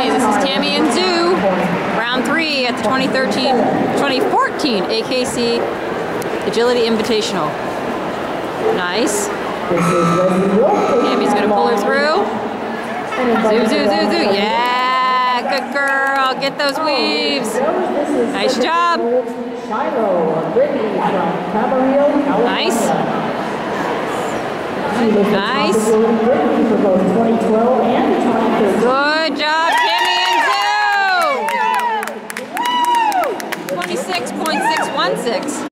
Okay, this is Tammy and Zoo, round 3 at the 2014 AKC Agility Invitational. Nice. Tammy's gonna pull her through. Zoo, zoo, zoo, zoo. Yeah, good girl. Get those weaves. Nice job. Nice. Nice. Good job, Tammy and Zoo. 26.616.